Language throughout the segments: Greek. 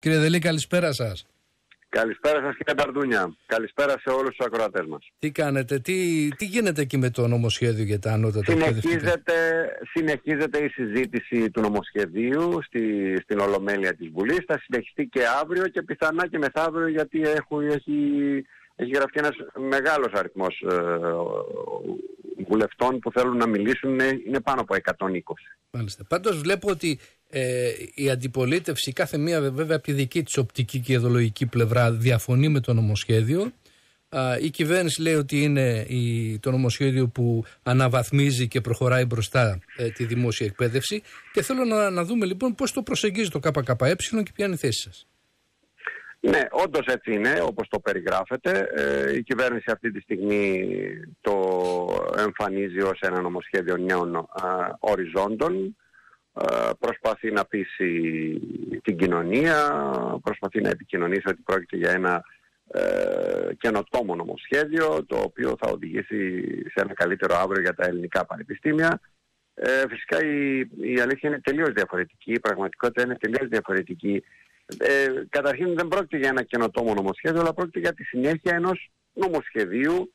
Κύριε Δελή, καλησπέρα σας. Καλησπέρα σας κύριε Μπαρδούνια. Καλησπέρα σε όλους τους ακροατές μας. Τι κάνετε, τι γίνεται εκεί με το νομοσχέδιο για τα ανώτατα εκπαιδευτικά? Συνεχίζεται η συζήτηση του νομοσχεδίου στην Ολομέλεια της Βουλής. Θα συνεχιστεί και αύριο και πιθανά και μεθαύριο, γιατί έχει γραφτεί ένας μεγάλος αριθμός βουλευτών που θέλουν να μιλήσουν. Είναι πάνω από 120. Μάλιστα. Πάντως βλέπω ότι η αντιπολίτευση, κάθε μία βέβαια από τη δική της οπτική και ιδεολογική πλευρά, διαφωνεί με το νομοσχέδιο. Η κυβέρνηση λέει ότι είναι το νομοσχέδιο που αναβαθμίζει και προχωράει μπροστά τη δημόσια εκπαίδευση, και θέλω να δούμε λοιπόν πώς το προσεγγίζει το ΚΚΕ και ποια είναι η θέση σας. Ναι, όντως έτσι είναι, όπως το περιγράφετε. Η κυβέρνηση αυτή τη στιγμή το εμφανίζει ως ένα νομοσχέδιο νέων οριζόντων. Προσπαθεί να πείσει την κοινωνία, προσπαθεί να επικοινωνήσει ότι πρόκειται για ένα καινοτόμο νομοσχέδιο, το οποίο θα οδηγήσει σε ένα καλύτερο αύριο για τα ελληνικά πανεπιστήμια. Φυσικά η αλήθεια είναι τελείως διαφορετική, η πραγματικότητα είναι τελείως διαφορετική. Καταρχήν δεν πρόκειται για ένα καινοτόμο νομοσχέδιο, αλλά πρόκειται για τη συνέχεια ενός νομοσχεδίου,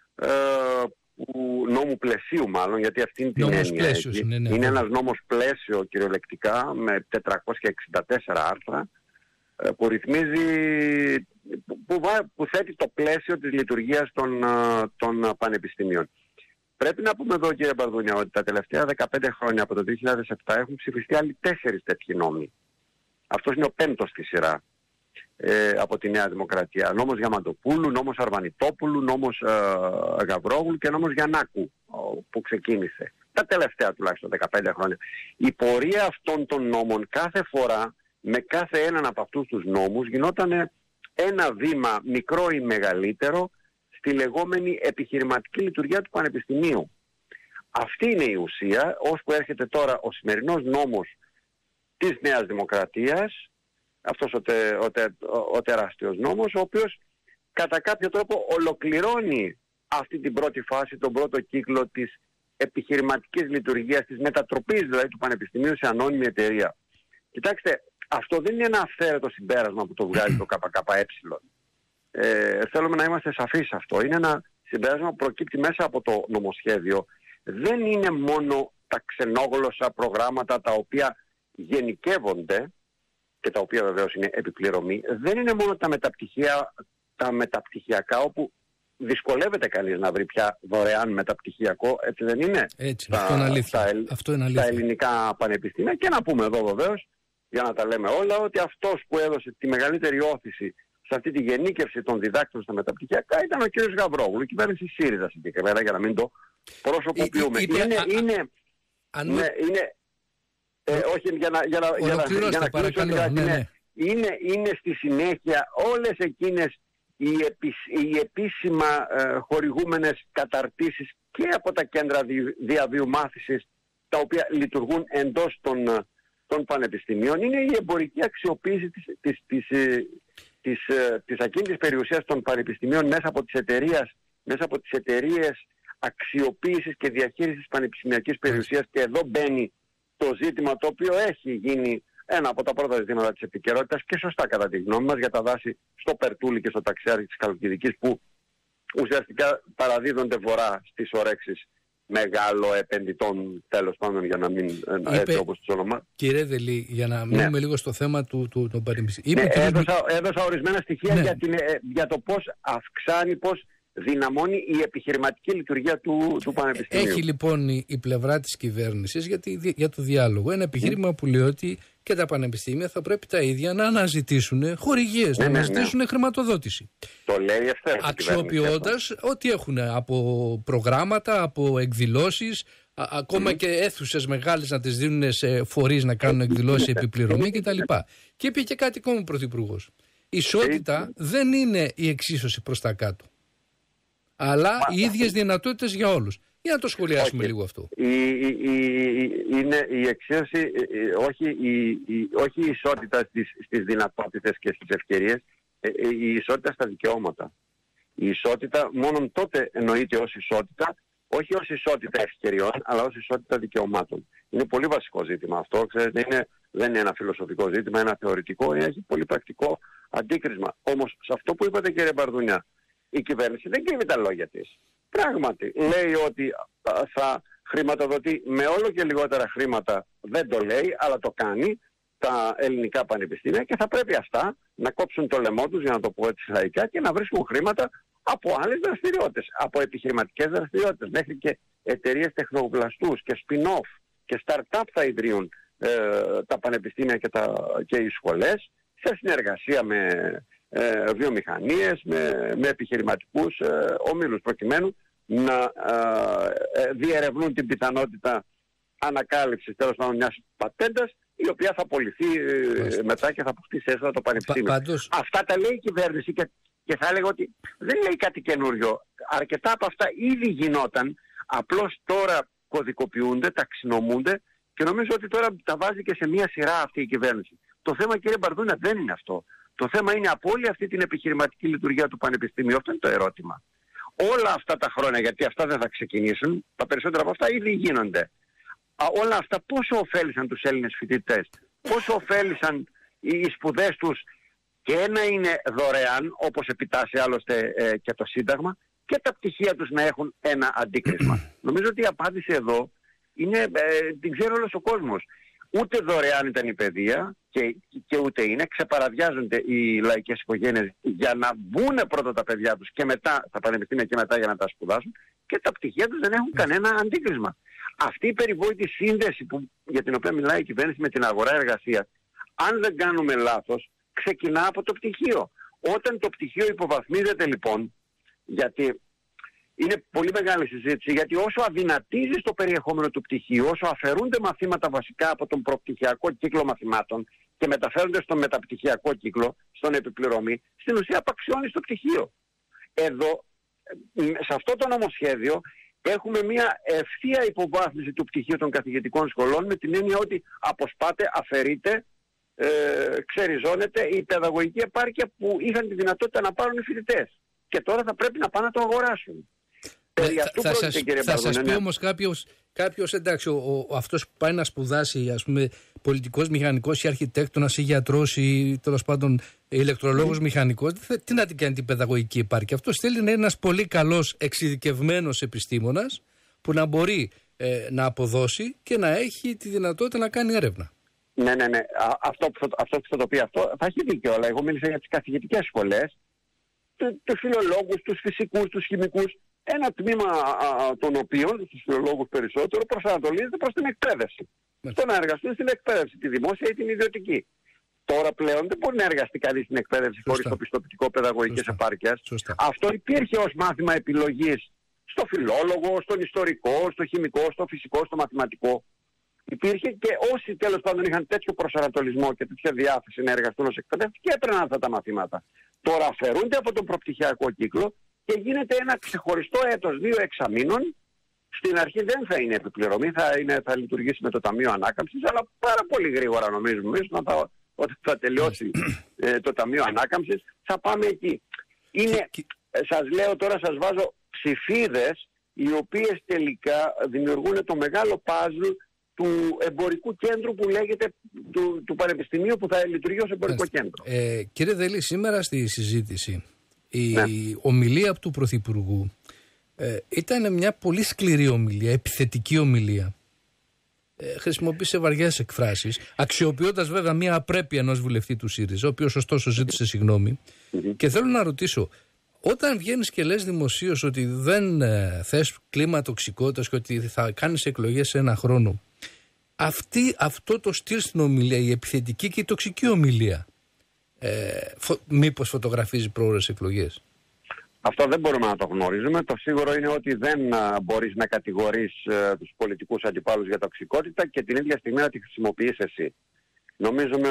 νόμου πλαισίου μάλλον, γιατί αυτή είναι την έννοια. Είναι ένας νόμος πλαίσιο κυριολεκτικά με 464 άρθρα, που ρυθμίζει, που θέτει το πλαίσιο της λειτουργίας των πανεπιστημίων. Πρέπει να πούμε εδώ κύριε Μπαρδούνια ότι τα τελευταία 15 χρόνια από το 2007 έχουν ψηφιστεί άλλοι 4 τέτοιοι νόμοι. Αυτός είναι ο 5ος στη σειρά από τη Νέα Δημοκρατία. Νόμος Διαμαντοπούλου, νόμος Αρβανιτόπουλου, νόμος Γαβρόγλου και νόμος Γιαννάκου που ξεκίνησε τα τελευταία τουλάχιστον 15 χρόνια. Η πορεία αυτών των νόμων κάθε φορά, με κάθε έναν από αυτούς τους νόμους, γινόταν ένα βήμα μικρό ή μεγαλύτερο στη λεγόμενη επιχειρηματική λειτουργία του Πανεπιστημίου. Αυτή είναι η ουσία, ώσπου έρχεται τώρα ο σημερινός νόμος της Νέας Δημοκρατίας, αυτός ο τεράστιος νόμος, ο οποίος κατά κάποιο τρόπο ολοκληρώνει αυτή την πρώτη φάση, τον πρώτο κύκλο της επιχειρηματικής λειτουργίας, της μετατροπής δηλαδή του Πανεπιστημίου σε ανώνυμη εταιρεία. Κοιτάξτε, αυτό δεν είναι ένα αυθαίρετο συμπέρασμα που το βγάζει το ΚΚΕ. Θέλουμε να είμαστε σαφείς σε αυτό. Είναι ένα συμπέρασμα που προκύπτει μέσα από το νομοσχέδιο. Δεν είναι μόνο τα ξενόγλωσσα προγράμματα τα οποία γενικεύονται και τα οποία βεβαίως είναι επιπληρωμή. Δεν είναι μόνο τα μεταπτυχιακά, όπου δυσκολεύεται κανείς να βρει πια δωρεάν μεταπτυχιακό, έτσι δεν είναι? Έτσι, αυτό είναι αλήθεια. Τα ελληνικά πανεπιστήμια. Και να πούμε εδώ βεβαίως, για να τα λέμε όλα, ότι αυτός που έδωσε τη μεγαλύτερη όθηση σε αυτή τη γενίκευση των διδάκτων στα μεταπτυχιακά ήταν ο κ. Γαβρόγλου, η κυβέρνηση ΣΥΡΙΖΑ συγκεκριμένα, για να μην το προσωποποιούμε. Όχι, για να κλείσω, είναι στη συνέχεια όλες εκείνες οι επίσημα χορηγούμενες καταρτήσεις και από τα κέντρα διαβίου μάθησης, τα οποία λειτουργούν εντός των πανεπιστημίων. Είναι η εμπορική αξιοποίηση της ακίνητης περιουσίας των πανεπιστημίων μέσα από τις εταιρείες αξιοποίησης και διαχείρισης της πανεπιστημιακής περιουσίας, και εδώ μπαίνει το ζήτημα το οποίο έχει γίνει ένα από τα πρώτα ζητήματα της επικαιρότητας, και σωστά κατά τη γνώμη μας, για τα δάση στο Περτούλι και στο Ταξιάρι της Χαλκιδικής, που ουσιαστικά παραδίδονται βορρά στις ορέξεις μεγάλο επενδυτών, τέλος πάντων, για να μην έτσι όπως τους ονομά. Κύριε Δελή, για να μείνουμε λίγο στο θέμα του πανεπιστημίου. Έδωσα ορισμένα στοιχεία για το πώς αυξάνει, πώς δυναμώνει η επιχειρηματική λειτουργία του Πανεπιστημίου. Έχει λοιπόν η πλευρά της κυβέρνησης για το διάλογο ένα επιχείρημα που λέει ότι και τα πανεπιστήμια θα πρέπει τα ίδια να αναζητήσουν χορηγίες, να αναζητήσουν χρηματοδότηση. Το λέει ευθέως. Αξιοποιώντας ό,τι έχουν από προγράμματα, από εκδηλώσεις, ακόμα και αίθουσες μεγάλες να τις δίνουν σε φορείς να κάνουν εκδηλώσεις επιπληρωμή κτλ. Και είπε και κάτι ακόμα ο Πρωθυπουργός. Η ισότητα δεν είναι η εξίσωση προς τα κάτω, αλλά οι ίδιες δυνατότητες για όλους. Για να το σχολιάσουμε λίγο αυτό. Είναι η εξαίρεση, όχι η ισότητα στις δυνατότητες και στις ευκαιρίες, η ισότητα στα δικαιώματα. Η ισότητα μόνον τότε εννοείται ως ισότητα όχι ως ισότητα ευκαιριών, αλλά ως ισότητα δικαιωμάτων. Είναι πολύ βασικό ζήτημα αυτό, ξέρετε, δεν είναι ένα φιλοσοφικό ζήτημα, ένα θεωρητικό, έχει πολύ πρακτικό αντίκρισμα. Όμως σε αυτό που είπατε, κύριε Μπαρδούνια, η κυβέρνηση δεν κρύβει τα λόγια της. Πράγματι, λέει ότι θα χρηματοδοτεί με όλο και λιγότερα χρήματα, δεν το λέει, αλλά το κάνει, τα ελληνικά πανεπιστήμια, και θα πρέπει αυτά να κόψουν το λαιμό τους, για να το πω έτσι λαϊκά, και να βρίσκουν χρήματα από άλλες δραστηριότητες, από επιχειρηματικές δραστηριότητες, μέχρι και εταιρείες τεχνοπλαστούς και spin-off και start-up θα ιδρύουν τα πανεπιστήμια και οι σχολές, σε συνεργασία με βιομηχανίες, με επιχειρηματικούς ομίλους, προκειμένου να διερευνούν την πιθανότητα ανακάλυψης, τέλος πάντων, μιας πατέντας, η οποία θα απολυθεί μετά και θα αποκτήσει έσοδα το πανεπιστήμιο. Αυτά τα λέει η κυβέρνηση και θα έλεγα ότι δεν λέει κάτι καινούριο. Αρκετά από αυτά ήδη γινόταν, απλώς τώρα κωδικοποιούνται, ταξινομούνται, και νομίζω ότι τώρα τα βάζει και σε μια σειρά αυτή η κυβέρνηση. Το θέμα, κύριε Μπαρδούνα, δεν είναι αυτό. Το θέμα είναι από όλη αυτή την επιχειρηματική λειτουργία του πανεπιστημίου. Αυτό είναι το ερώτημα. Όλα αυτά τα χρόνια, γιατί αυτά δεν θα ξεκινήσουν, τα περισσότερα από αυτά ήδη γίνονται. Όλα αυτά πόσο ωφέλησαν τους Έλληνες φοιτητές, πόσο ωφέλησαν οι σπουδές τους, και να είναι δωρεάν, όπως επιτάσσει άλλωστε και το Σύνταγμα, και τα πτυχία τους να έχουν ένα αντίκρισμα. Νομίζω ότι η απάντηση εδώ είναι, την ξέρει όλος ο κόσμος. Ούτε δωρεάν ήταν η παιδεία και ούτε είναι. Ξεπαραδιάζονται οι λαϊκές οικογένειες για να μπουν πρώτα τα παιδιά τους και μετά τα πανεπιστήμια και μετά για να τα σπουδάσουν, και τα πτυχία τους δεν έχουν κανένα αντίκρισμα. Αυτή η περιβόητη σύνδεση για την οποία μιλάει η κυβέρνηση με την αγορά εργασίας, αν δεν κάνουμε λάθος, ξεκινά από το πτυχίο. Όταν το πτυχίο υποβαθμίζεται, λοιπόν, γιατί είναι πολύ μεγάλη συζήτηση, γιατί όσο αδυνατίζεις το περιεχόμενο του πτυχίου, όσο αφαιρούνται μαθήματα βασικά από τον προπτυχιακό κύκλο μαθημάτων και μεταφέρονται στον μεταπτυχιακό κύκλο, στον επιπληρωμή, στην ουσία απαξιώνεις το πτυχίο. Εδώ, σε αυτό το νομοσχέδιο, έχουμε μια ευθεία υποβάθμιση του πτυχίου των καθηγητικών σχολών, με την έννοια ότι αποσπάται, αφαιρείται, ξεριζώνεται η παιδαγωγική επάρκεια που είχαν τη δυνατότητα να πάρουν οι φοιτητές. Και τώρα θα πρέπει να πάνε να το αγοράσουν. Θα σας πει όμως κάποιος, εντάξει, αυτός που πάει να σπουδάσει, ας πούμε, πολιτικός μηχανικός ή αρχιτέκτονας ή γιατρός ή τέλος πάντων ηλεκτρολόγος μηχανικός, τι να την κάνει την παιδαγωγική επάρκεια? Αυτός θέλει να είναι ένας πολύ καλός εξειδικευμένος επιστήμονας που να μπορεί να αποδώσει και να έχει τη δυνατότητα να κάνει έρευνα. Ναι. Αυτό που θα το πει αυτό θα έχει δίκιο, αλλά εγώ μίλησα για τις καθηγητικές σχολές, τους φιλολόγους, τους φυσικούς, τους χημικούς, ένα τμήμα των οποίων, τους φιλολόγους περισσότερο, προσανατολίζεται προς την εκπαίδευση. Στο να εργαστούν στην εκπαίδευση, τη δημόσια ή την ιδιωτική. Τώρα πλέον δεν μπορεί να εργαστεί κανείς στην εκπαίδευση χωρίς το πιστοποιητικό παιδαγωγικής επάρκειας. Αυτό υπήρχε ως μάθημα επιλογής στο φιλόλογο, στον ιστορικό, στο χημικό, στο φυσικό, στο μαθηματικό. Υπήρχε, και όσοι τέλος πάντων είχαν τέτοιο προσανατολισμό και τέτοια διάθεση να εργαστούν ως εκπαιδευτικοί και έπαιρναν αυτά τα μαθήματα. Τώρα αφαιρούνται από τον προπτυχιακό κύκλο και γίνεται ένα ξεχωριστό έτος 2 εξαμήνων. Στην αρχή δεν θα είναι επιπληρωμή, θα λειτουργήσει με το Ταμείο Ανάκαμψης, αλλά πάρα πολύ γρήγορα νομίζουμε ότι θα τελειώσει το Ταμείο Ανάκαμψης, θα πάμε εκεί. Σας λέω τώρα, σας βάζω ψηφίδες οι οποίες τελικά δημιουργούν το μεγάλο παζλ του εμπορικού κέντρου που λέγεται, του Πανεπιστημίου, που θα λειτουργεί ως εμπορικό κέντρο. Κύριε Δελή, σήμερα στη συζήτηση η ομιλία του Πρωθυπουργού ήταν μια πολύ σκληρή ομιλία, επιθετική ομιλία. Χρησιμοποίησε βαριές εκφράσεις, αξιοποιώντας βέβαια μια απρέπεια ενός βουλευτή του ΣΥΡΙΖΑ, ο οποίος ωστόσο ζήτησε συγγνώμη. Και θέλω να ρωτήσω, όταν βγαίνεις και λες δημοσίως ότι δεν θες κλίμα τοξικότητας και ότι θα κάνεις εκλογές σε ένα χρόνο, αυτό το στυλ στην ομιλία, η επιθετική και η τοξική ομιλία, μήπως φωτογραφίζει πρόορες εκλογές? Αυτό δεν μπορούμε να το γνωρίζουμε. Το σίγουρο είναι ότι δεν μπορείς να κατηγορείς τους πολιτικούς αντιπάλους για τοξικότητα και την ίδια στιγμή να τη χρησιμοποιείς εσύ. Νομίζουμε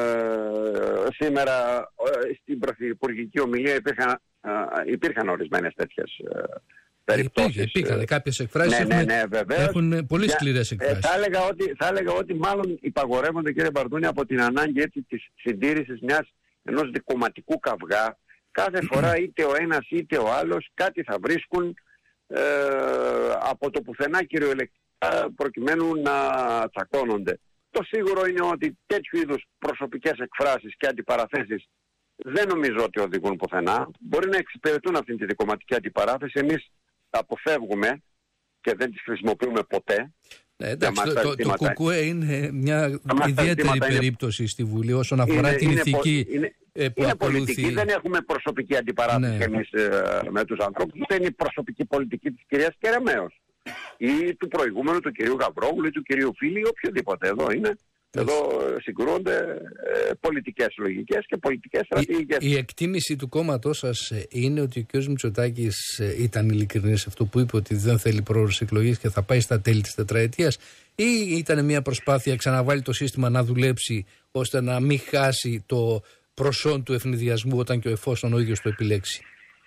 σήμερα στην πρωθυπουργική ομιλία υπήρχαν ορισμένες τέτοιες περιπτώσεις. Υπήρχαν κάποιες εκφράσεις, έχουν πολύ σκληρές εκφράσεις. Θα έλεγα ότι μάλλον υπαγορεύονται, κύριε Μπαρδούνη, από την ανάγκη έτσι της συντήρησης ενός δικομματικού καυγά. Κάθε φορά είτε ο ένας είτε ο άλλος κάτι θα βρίσκουν από το πουθενά κυριολεκτικά προκειμένου να τσακώνονται. Το σίγουρο είναι ότι τέτοιου είδους προσωπικές εκφράσεις και αντιπαραθέσεις δεν νομίζω ότι οδηγούν πουθενά. Μπορεί να εξυπηρετούν αυτή τη δικομματική αντιπαράθεση. Εμείς αποφεύγουμε και δεν τις χρησιμοποιούμε ποτέ. Εντάξει, το ΚΚΕ είναι μια ιδιαίτερη περίπτωση στη Βουλή όσον αφορά την ηθική που είναι πολιτική. Δεν έχουμε προσωπική αντιπαράθεση εμείς με τους ανθρώπους. Δεν είναι η προσωπική πολιτική της κυρίας Κεραμέως ή του προηγούμενου, του κυρίου Γαβρόγλου ή του κυρίου Φίλη ή οποιοδήποτε. Εδώ είναι. Εδώ συγκρούονται πολιτικές λογικές και πολιτικές στρατηγικές. Η εκτίμηση του κόμματός σας είναι ότι ο κ. Μητσοτάκης ήταν ειλικρινής σε αυτό που είπε, ότι δεν θέλει πρόορες εκλογές και θα πάει στα τέλη της τετραετίας, ή ήταν μια προσπάθεια ξαναβάλει το σύστημα να δουλέψει ώστε να μην χάσει το προσόν του ευνηδιασμού όταν και εφόσον ο ίδιος το επιλέξει?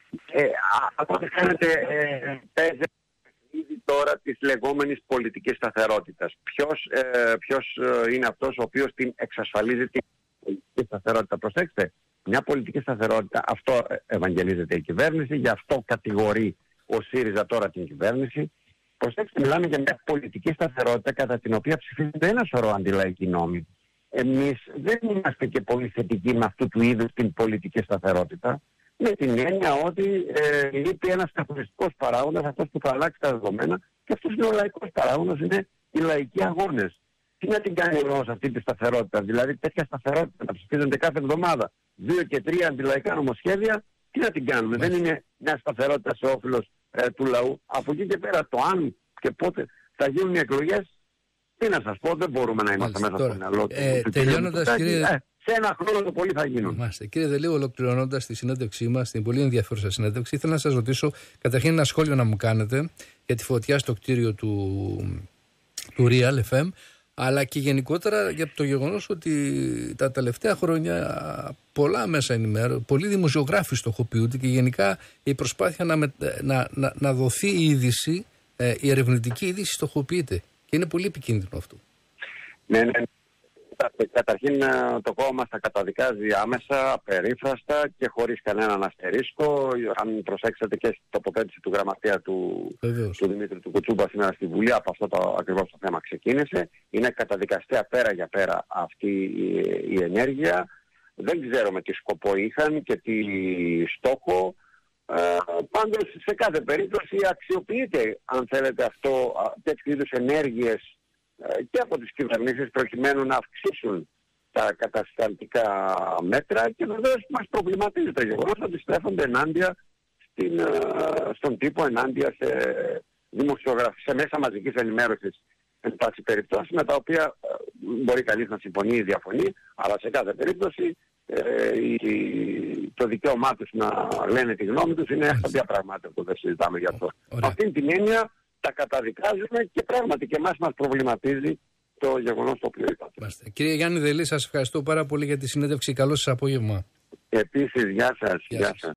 Από ό,τι φαίνεται παίζει ήδη τώρα της λεγόμενης πολιτικής σταθερότητας. Ποιος είναι αυτός ο οποίος την εξασφαλίζει την πολιτική σταθερότητα? Προσέξτε, μια πολιτική σταθερότητα, αυτό ευαγγελίζεται η κυβέρνηση, γι' αυτό κατηγορεί ο ΣΥΡΙΖΑ τώρα την κυβέρνηση. Προσέξτε, μιλάμε για μια πολιτική σταθερότητα κατά την οποία ψηφίζονται ένα σωρό αντιλαϊκοί νόμοι. Εμείς δεν είμαστε και πολύ θετικοί με αυτού του είδους την πολιτική σταθερότητα, με την έννοια ότι λείπει ένας καθοριστικός παράγοντας, αυτός που θα αλλάξει τα δεδομένα, και αυτός είναι ο λαϊκός παράγοντας, είναι οι λαϊκοί αγώνες. Τι να την κάνει όμως αυτή τη σταθερότητα? Δηλαδή τέτοια σταθερότητα να ψηφίζονται κάθε εβδομάδα 2 και 3 αντιλαϊκά νομοσχέδια, τι να την κάνουμε? Δεν είναι μια σταθερότητα σε όφελος του λαού. Από εκεί και πέρα το αν και πότε θα γίνουν οι εκλογές, τι να σας πω, δεν μπορούμε να είμαστε μέσα στο μυαλό του. Τελειώνοντας, κύριε... σε ένα χρόνο το πολύ θα γίνουν. Κύριε Δελίου, ολοκληρώνοντας τη συνέντευξή μας, την πολύ ενδιαφέρουσα συνέντευξη, ήθελα να σας ρωτήσω καταρχήν ένα σχόλιο να μου κάνετε για τη φωτιά στο κτίριο του Real FM, αλλά και γενικότερα για το γεγονός ότι τα τελευταία χρόνια πολλά μέσα ενημέρωση, πολλοί δημοσιογράφοι στοχοποιούνται και γενικά η προσπάθεια να δοθεί η είδηση, η ερευνητική είδηση στοχοποιείται. Και είναι πολύ επικίνδυνο αυτό. Ναι. Καταρχήν το κόμμα μας τα καταδικάζει άμεσα, απερίφραστα και χωρίς κανέναν αστερίσκο. Αν προσέξετε και στην τοποθέτηση του γραμματέα του Δημήτρη του Κουτσούμπα σήμερα στη Βουλή, από αυτό ακριβώς το θέμα ξεκίνησε. Είναι καταδικαστέα πέρα για πέρα αυτή η ενέργεια. Δεν ξέρουμε τι σκοπό είχαν και τι στόχο. Πάντως σε κάθε περίπτωση αξιοποιείται, αν θέλετε, αυτό, τέτοιου είδους ενέργειες και από τις κυβερνήσεις προκειμένου να αυξήσουν τα κατασταλτικά μέτρα, και βεβαίως μας προβληματίζει το γεγονός ότι στρέφονται ενάντια στον τύπο, ενάντια σε μέσα μαζικής ενημέρωσης, εν πάση περιπτώσει, με τα οποία μπορεί κανείς να συμφωνεί ή διαφωνεί, αλλά σε κάθε περίπτωση το δικαίωμά τους να λένε τη γνώμη τους είναι αδιαπραγμάτευτο, δεν συζητάμε γι' αυτό. Με αυτήν την έννοια τα καταδικάζουμε και πράγματι και εμάς μας προβληματίζει το γεγονός το οποίο είπατε. Κύριε Γιάννη Δελή, σας ευχαριστώ πάρα πολύ για τη συνέντευξη. Καλό σας απόγευμα. Επίσης, γεια σας.